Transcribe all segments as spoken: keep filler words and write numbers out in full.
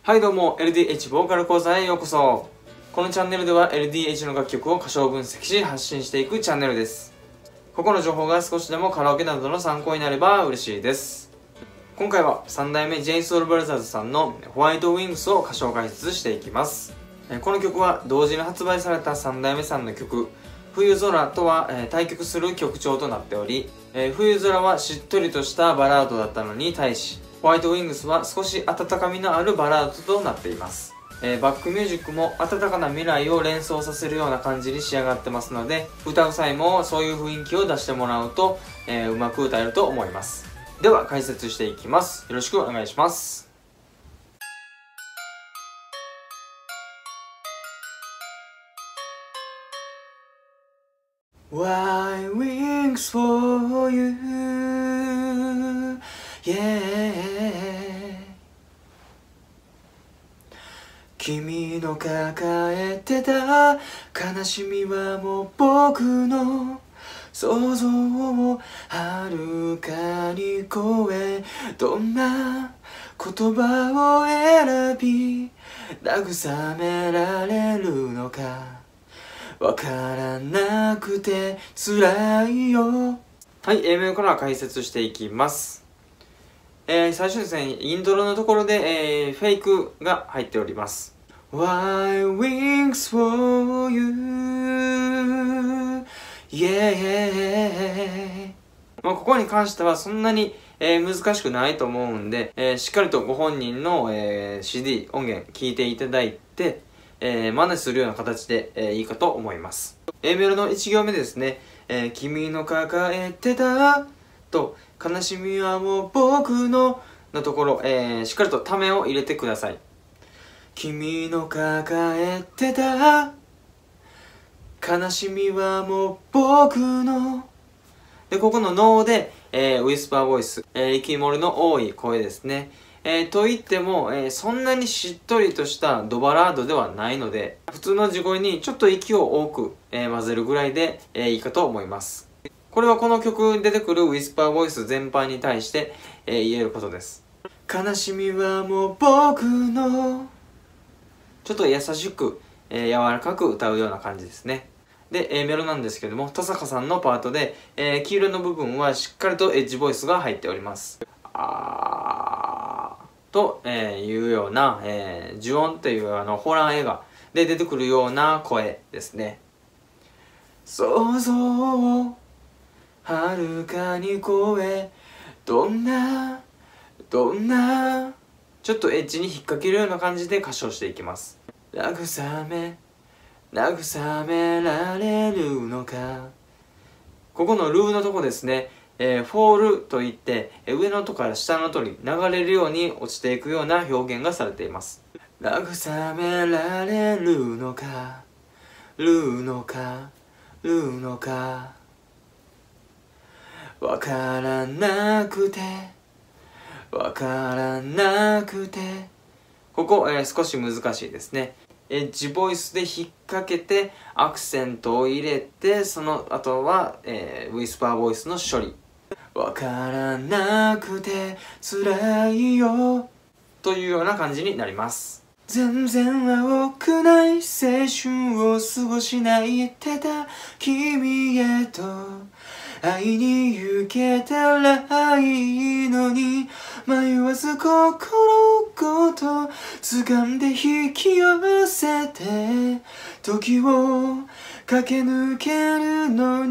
はいどうも エルディーエイチ ボーカル講座へようこそ。このチャンネルでは エルディーエイチ の楽曲を歌唱分析し発信していくチャンネルです。ここの情報が少しでもカラオケなどの参考になれば嬉しいです。今回はさん代目 ジェイソウルブラザーズさんのホワイトウィングスを歌唱解説していきます。この曲は同時に発売されたさん代目さんの曲冬空とは対極する曲調となっており、冬空はしっとりとしたバラードだったのに対し、ホワイトウィングスは少し温かみのあるバラードとなっています。えー、バックミュージックも温かな未来を連想させるような感じに仕上がってますので、歌う際もそういう雰囲気を出してもらうと、えー、うまく歌えると思います。では解説していきます。よろしくお願いします。White wings for you, yeah. 君の抱えてた悲しみはもう僕の想像をはるかに超え、どんな言葉を選び慰められるのかわからなくて辛いよ。はい、A メロから解説していきます。えー、最初ですね、イントロのところで、えー、フェイクが入っております。White wings for you, yeah. まあここに関してはそんなに、えー、難しくないと思うんで、えー、しっかりとご本人の、えー、シーディー 音源聴いていただいて、えー、真似するような形で、えー、いいかと思います。A メロのいち行目ですね、えー、君の抱えてたと悲しみはもう僕ののところ、えー、しっかりとためを入れてください。君の抱えてた悲しみはもう僕ので、ここのノーで、えー、ウィスパーボイス、えー、息漏れの多い声ですね。えー、と言っても、えー、そんなにしっとりとしたドバラードではないので、普通の地声にちょっと息を多く、えー、混ぜるぐらいで、えー、いいかと思います。これはこの曲に出てくるウィスパーボイス全般に対して、えー、言えることです。悲しみはもう僕のちょっと優しく、えー、柔らかく歌うような感じですね。で、A メロなんですけども、登坂さんのパートで、えー、黄色の部分はしっかりとエッジボイスが入っております。あーと、えー、いうような、えー、呪音というあのホラー映画で出てくるような声ですね。想像をはるかに超え、どんな、どんな、ちょっとエッジに引っ掛けるような感じで歌唱していきます。慰め慰められるのか。ここのルーのとこですね、えー、フォールといって、えー、上の音から下の音に流れるように落ちていくような表現がされています。慰められるのかルーのかルーのかわからなくてわからなくて、ここ、えー、少し難しいですね。エッジボイスで引っ掛けてアクセントを入れて、その後は、えー、ウィスパーボイスの処理。わからなくて辛いよというような感じになります。全然青くない青春を過ごしないってた君へと会いに行けたらいいのに、迷わず心ごと掴んで引き寄せて時を駆け抜けるの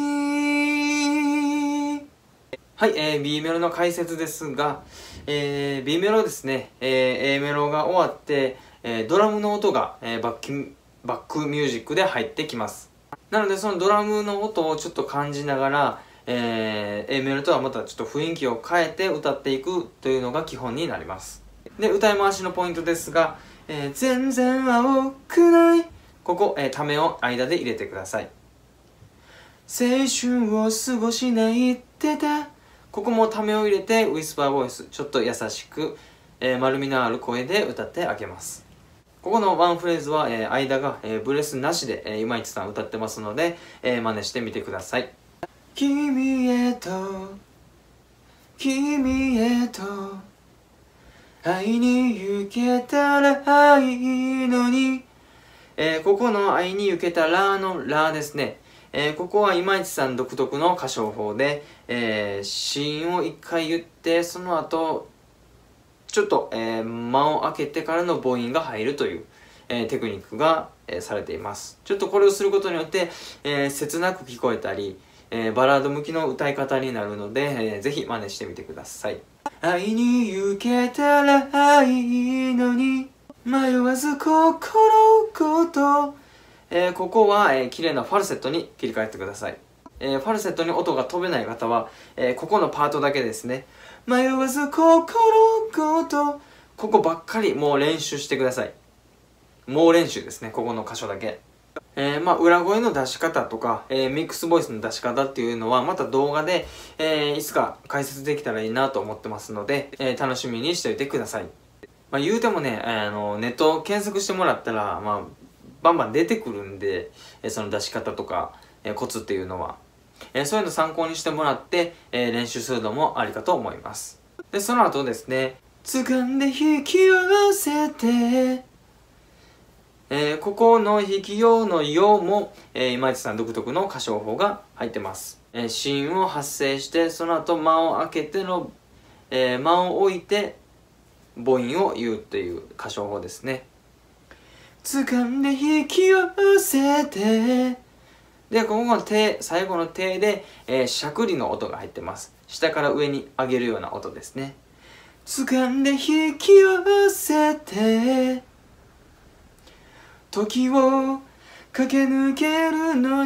に。はい、えー、B メロの解説ですが、えー、B メロですね、えー、A メロが終わって、えー、ドラムの音が、えー、バック、バックミュージックで入ってきます。なのでそのドラムの音をちょっと感じながら、えー、A メロとはまたちょっと雰囲気を変えて歌っていくというのが基本になります。で、歌い回しのポイントですが、えー、全然青くないここ、えー、ためを間で入れてください。青春を過ごしないってたここもためを入れてウィスパーボイスちょっと優しく、えー、丸みのある声で歌ってあげます。ここのワンフレーズは、えー、間が、えー、ブレスなしで、えー、今市さん歌ってますので、えー、真似してみてください。君へと君へと会いに行けたらいいのに、えー、ここの会いに行けたらのらですね。えー、ここは今市さん独特の歌唱法で、えー、子音を一回言って、その後、ちょっと、えー、間を空けてからの母音が入るという、えー、テクニックが、えー、されています。ちょっとこれをすることによって、えー、切なく聞こえたり、えー、バラード向きの歌い方になるので、えー、ぜひ真似してみてください。会いに行けたらいいのに、迷わず心ごと、えー、ここは、えー、綺麗なファルセットに切り替えてください。えー、ファルセットに音が飛べない方は、えー、ここのパートだけですね。迷わず心ごと、ここばっかりもう練習してください。もう練習ですね、ここの箇所だけ。えー、まあ裏声の出し方とか、えー、ミックスボイスの出し方っていうのはまた動画で、えー、いつか解説できたらいいなと思ってますので、えー、楽しみにしておいてください。まあ言うてもね、あのネットを検索してもらったら、まあバンバン出てくるんで、えー、その出し方とか、えー、コツっていうのは、えー、そういうの参考にしてもらって、えー、練習するのもありかと思います。で、その後ですね、掴んで引き寄せて、えー、ここの引き用の用も、えー、今市さん独特の歌唱法が入ってます。えー、子音を発声して、その後間を空けての、えー、間を置いて母音を言うという歌唱法ですね。掴んで引き寄せて、で、ここの手、最後の手で、えー、しゃくりの音が入ってます。下から上に上げるような音ですね。掴んで引き寄せて、時を駆け抜けるの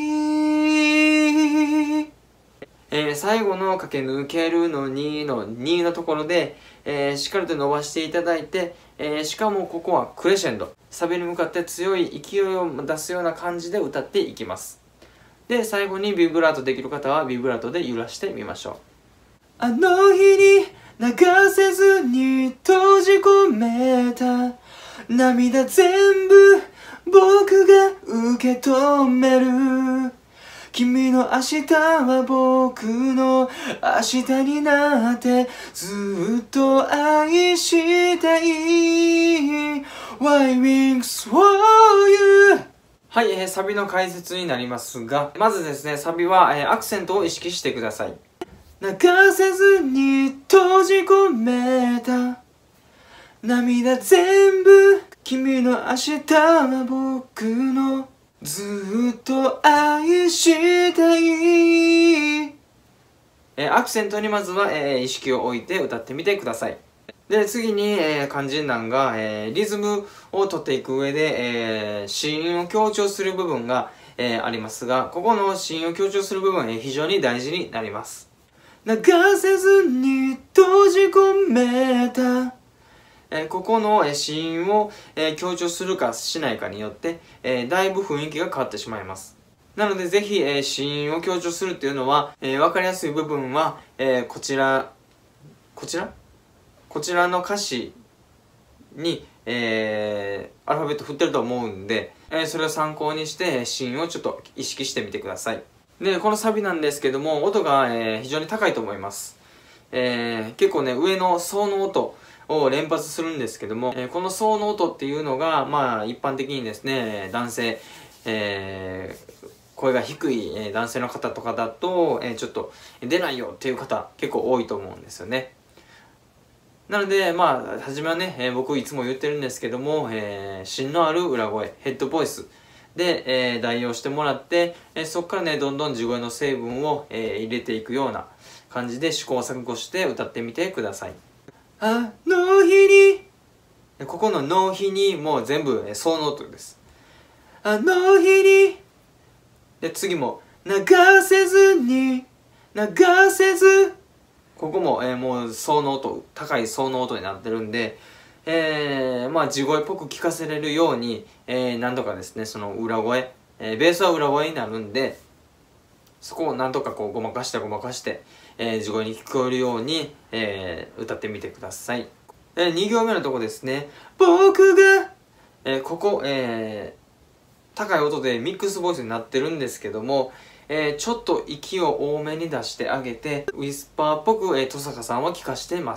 に、えー、最後の駆け抜けるのにのにのところで、えー、しっかりと伸ばしていただいて、えー、しかもここはクレッシェンド、サビに向かって強い勢いを出すような感じで歌っていきます。で、最後にビブラートできる方はビブラートで揺らしてみましょう。あの日に流せずに閉じ込めた涙全部僕が受け止める。君の明日は僕の明日になってずっと愛したい White Wings for You。 はい、えー、サビの解説になりますが、まずですね、サビは、えー、アクセントを意識してください。流せずに閉じ込めた涙全部、君の明日は僕のずっと愛したい。えー、アクセントにまずは、えー、意識を置いて歌ってみてください。で、次に、えー、肝心なんが、えー、リズムを取っていく上で、えー、子音を強調する部分が、えー、ありますが、ここの子音を強調する部分、えー、非常に大事になります。流せずに閉じ込めた、えー、ここの、えー、子音を、えー、強調するかしないかによって、えー、だいぶ雰囲気が変わってしまいます。なのでぜひ、えー、子音を強調するっていうのは、えー、分かりやすい部分は、えー、こちらこちらこちらの歌詞に、えー、アルファベット振ってると思うんで、えー、それを参考にして子音をちょっと意識してみてください。で、このサビなんですけども、音が、えー、非常に高いと思います。えー、結構ね、上のソの音を連発するんですけども、えー、このソの音っていうのが、まあ、一般的にですね、男性、えー、声が低い、えー、男性の方とかだと、えー、ちょっと出ないよっていう方結構多いと思うんですよね。なので、まあ、初めはね、えー、僕いつも言ってるんですけども、えー、芯のある裏声、ヘッドボイスで、えー、代用してもらって、えー、そこからね、どんどん地声の成分を、えー、入れていくような感じで試行錯誤して歌ってみてください。あの日に、ここのの日にもう全部、えー、ソの音です。あの日に、で、次も、流せずに、流せず、ここも、えー、もう、ソの音、高いソの音になってるんで、えー、まあ、地声っぽく聞かせれるように、えー、なんとかですね、その裏声、えー、ベースは裏声になるんで、そこをなんとかこう、ごまかしてごまかして、えー、地声に聞こえるように、えー、歌ってみてください。えー、に行目のとこですね。僕が、えー、ここ、えー、高い音でミックスボイスになってるんですけども、えー、ちょっと息を多めに出してあげて、ウィスパーっぽく、えー、登坂さんは聞かしています。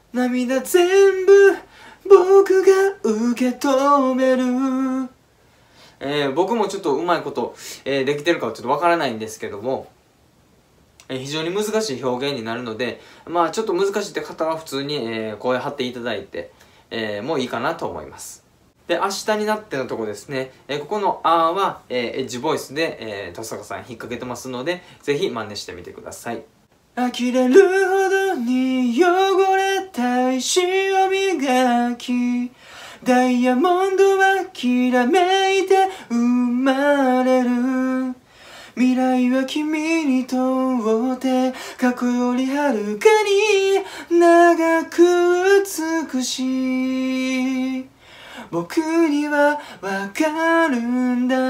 涙全部僕が受け止める。えー、僕もちょっとうまいこと、えー、できてるかはちょっとわからないんですけども、えー、非常に難しい表現になるので、まあちょっと難しいって方は普通に、えー、声張っていただいて、えー、もういいかなと思います。で、明日になってのとこですね、えー、ここのあーは、えー、エッジボイスで、えー、登坂さん引っ掛けてますので、ぜひ真似してみてください。呆れるほどに汚れた石を磨き、ダイヤモンドはきらめいて生まれる。未来は君にとって過去よりはるかに長く美しい。僕にはわかるんだ。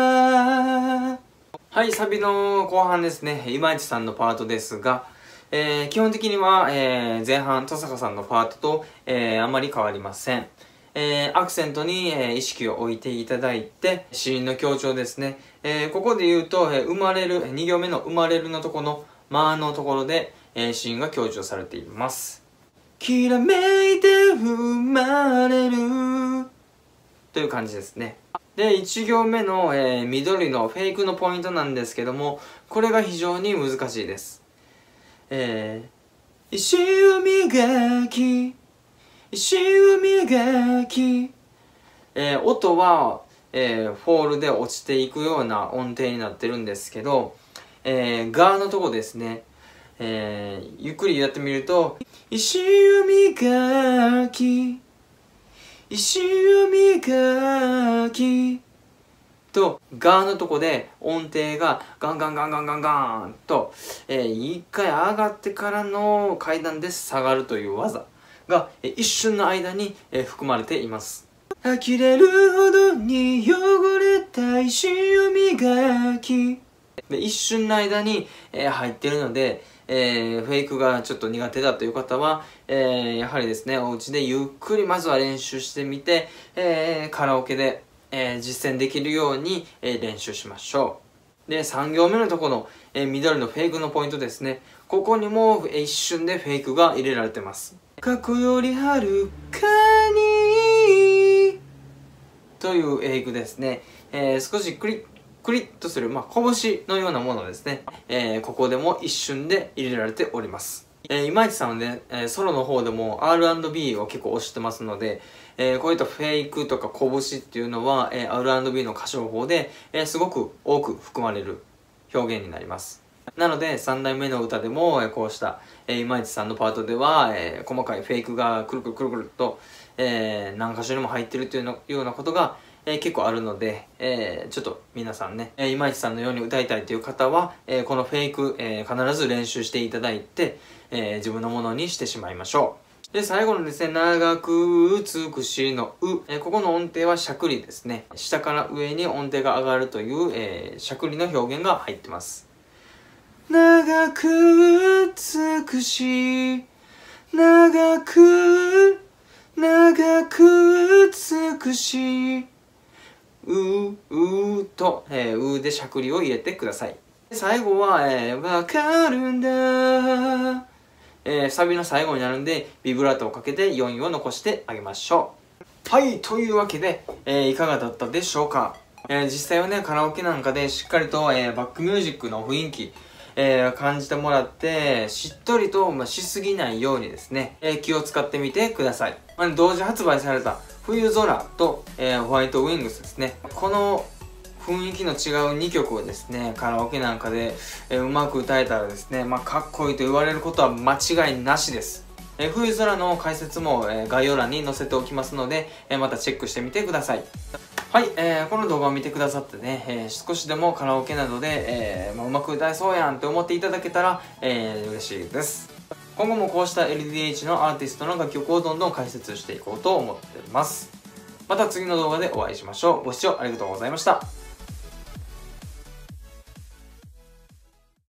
はい、サビの後半ですね、今市さんのパートですが、えー、基本的には、えー、前半登坂さんのパートと、えー、あまり変わりません。えー、アクセントに、えー、意識を置いていただいて、子音の強調ですね。えー、ここで言うと、えー、生まれる、に行目の生まれるのとこの、まのところで、えー、子音が強調されています。きらめいて生まれるという感じですね。で、いち行目の、えー、緑のフェイクのポイントなんですけども、これが非常に難しいです。えー、石を磨き、石を磨き、えー、音は、えー、フォールで落ちていくような音程になってるんですけど、えー、ガーのとこですね、えー、ゆっくりやってみると、石を磨き、石を磨きと、ガーのとこで音程がガンガンガンガンガンガンと、えー、一回上がってからの階段で下がるという技が、えー、一瞬の間に、えー、含まれています。呆れるほどに汚れた石を磨きで、一瞬の間に、えー、入ってるので、えー、フェイクがちょっと苦手だという方は、えー、やはりですね、お家でゆっくりまずは練習してみて、えー、カラオケで、えー、実践できるように、えー、練習しましょう。で、さん行目のところの、えー、緑のフェイクのポイントですね。ここにも、えー、一瞬でフェイクが入れられてます。過去よりはるかにというフェイクですね。えー、少しクリックリッとする、まあ、拳のようなものですね。えー、ここでも一瞬で入れられております。えー、今市さんはね、えー、ソロの方でも アールアンドビー を結構推してますので、えー、こういったフェイクとか拳っていうのは、えー、アールアンドビー の歌唱法で、えー、すごく多く含まれる表現になります。なので、さんだいめの歌でも、えー、こうした、えー、今市さんのパートでは、えー、細かいフェイクがくるくるくるくると、えー、何箇所にも入ってるというのようなことが、えー、結構あるので、えー、ちょっと皆さんね、えー、今市さんのように歌いたいという方は、えー、このフェイク、えー、必ず練習していただいて、えー、自分のものにしてしまいましょう。で、最後のですね、長く美しいのう、えー、ここの音程はしゃくりですね。下から上に音程が上がるという、えー、しゃくりの表現が入ってます。長く美しい、長く、長く美しい、うー、うーと、えー、うーでしゃくりを入れてください。最後は、えー、わかるんだ、えー、サビの最後になるんで、ビブラートをかけて余韻を残してあげましょう。はい、というわけで、えー、いかがだったでしょうか。えー、実際はね、カラオケなんかでしっかりと、えー、バックミュージックの雰囲気、えー、感じてもらって、しっとりと、まあ、しすぎないようにですね、えー、気を使ってみてください。まあ、同時発売された冬空と、えー、ホワイトウィングスですね。この雰囲気の違うにきょくをですね、カラオケなんかで、えー、うまく歌えたらですね、まあ、かっこいいと言われることは間違いなしです。えー、冬空の解説も、えー、概要欄に載せておきますので、えー、またチェックしてみてください。はい、えー、この動画を見てくださってね、えー、少しでもカラオケなどで、えーまあ、うまく歌えそうやんって思っていただけたら、えー、嬉しいです。今後もこうした エルディーエイチ のアーティストの楽曲をどんどん解説していこうと思っています。また次の動画でお会いしましょう。ご視聴ありがとうございました。